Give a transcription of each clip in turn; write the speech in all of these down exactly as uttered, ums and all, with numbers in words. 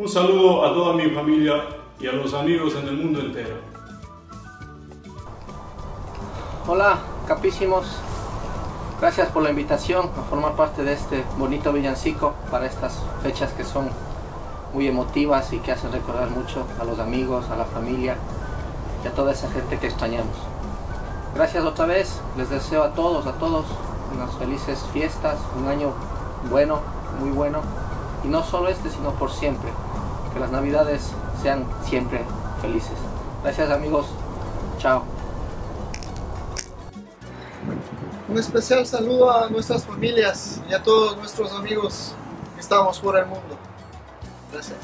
Un saludo a toda mi familia y a los amigos en el mundo entero. Hola, capísimos. Gracias por la invitación a formar parte de este bonito villancico para estas fechas que son muy emotivas y que hacen recordar mucho a los amigos, a la familia y a toda esa gente que extrañamos. Gracias otra vez, les deseo a todos, a todos unas felices fiestas, un año bueno, muy bueno, y no solo este, sino por siempre. Que las navidades sean siempre felices. Gracias amigos, chao. Un especial saludo a nuestras familias y a todos nuestros amigos que estamos por el mundo. Gracias.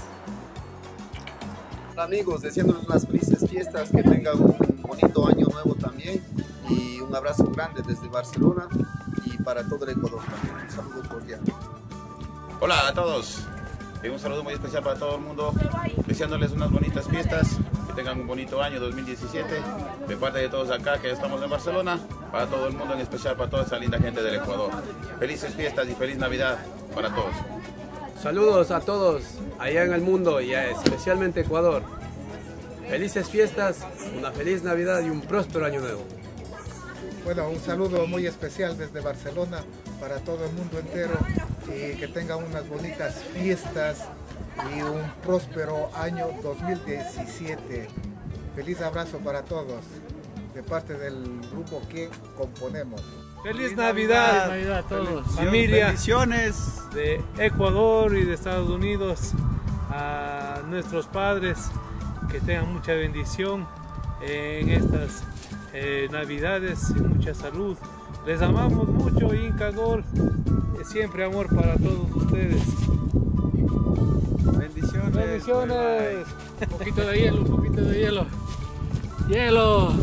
Hola amigos, deseándoles unas felices fiestas, que tengan un bonito año nuevo también, y un abrazo grande desde Barcelona y para todo el Ecuador también. Un saludo cordial. Hola a todos, un saludo muy especial para todo el mundo, deseándoles unas bonitas fiestas, que tengan un bonito año dos mil diecisiete, de parte de todos acá que estamos en Barcelona, para todo el mundo, en especial para toda esa linda gente del Ecuador. Felices fiestas y feliz Navidad para todos. Saludos a todos allá en el mundo y especialmente Ecuador. Felices fiestas, una feliz Navidad y un próspero año nuevo. Bueno, un saludo muy especial desde Barcelona para todo el mundo entero y que tengan unas bonitas fiestas y un próspero año dos mil diecisiete. Feliz abrazo para todos de parte del grupo que componemos. Feliz Navidad, Feliz Navidad a todos. Familia, bendiciones de Ecuador y de Estados Unidos, a nuestros padres, que tengan mucha bendición en estas eh, Navidades y mucha salud. Les amamos mucho, Inca Gol, siempre amor para todos ustedes. Bendiciones. Bendiciones. Un poquito de hielo, un poquito de hielo. Hielo.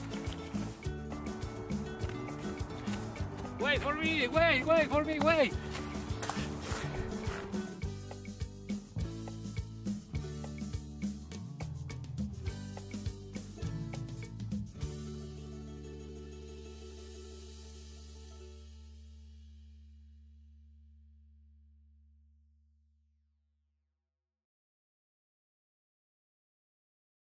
Wait for me, wait, wait for me, wait.